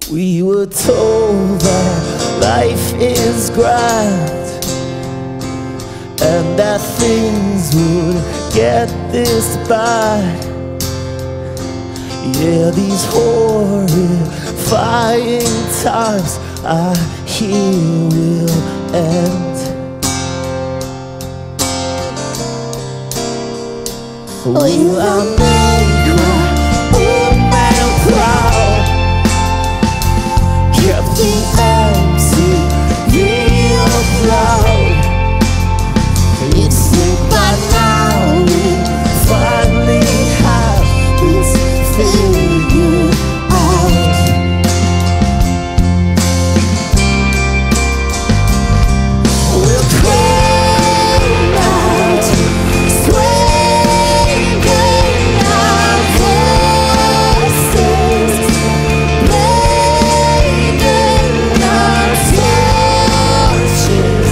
We were told that life is grand and that things would get this bad. Yeah, these horrifying times I hear will end. Will I make my old man proud? Kept the empty real proud. You'd think by now we'd finally have this figured out. We'll cry out, swinging our voices, blading our torches,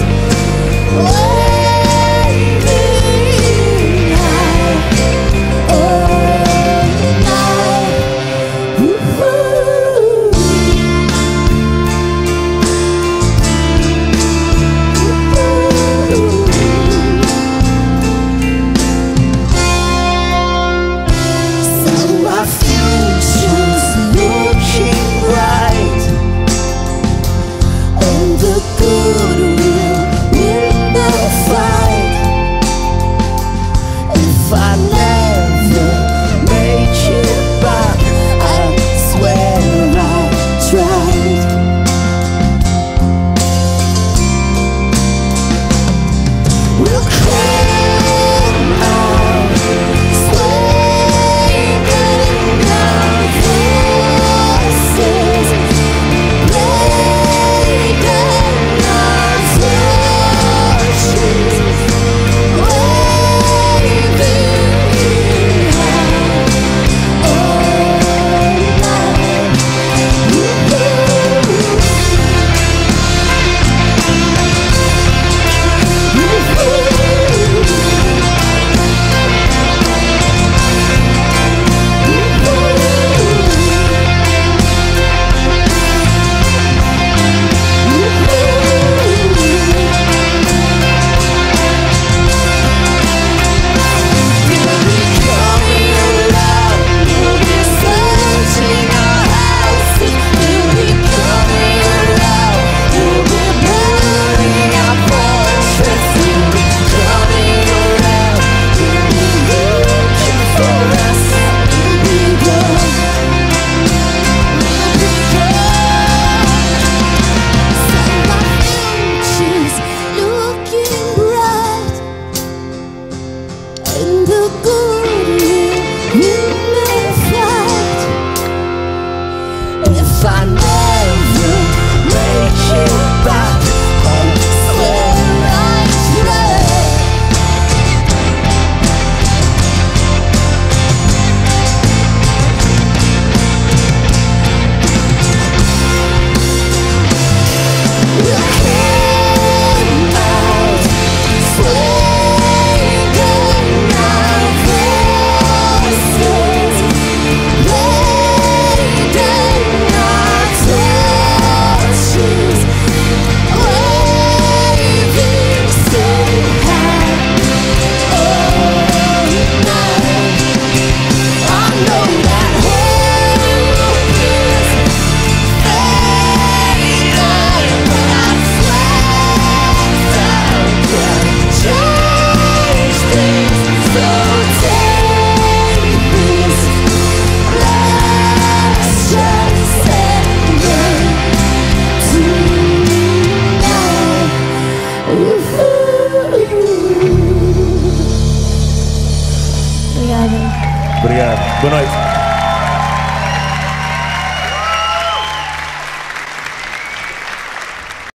waving high all night. So our future's looking bright, and the good will win the fight. If I never make it back, I swear I tried. We'll cry out, swinging our voices, blading our torches, waving high all night. If I never make it back, I swear I tried. We'll came out, swinging our voices, blading our torches, waving so high all night. I know that hope is fading, but I swear I can change things. So take this last chance and learn tonight. Obrigada. Obrigado. Boa noite.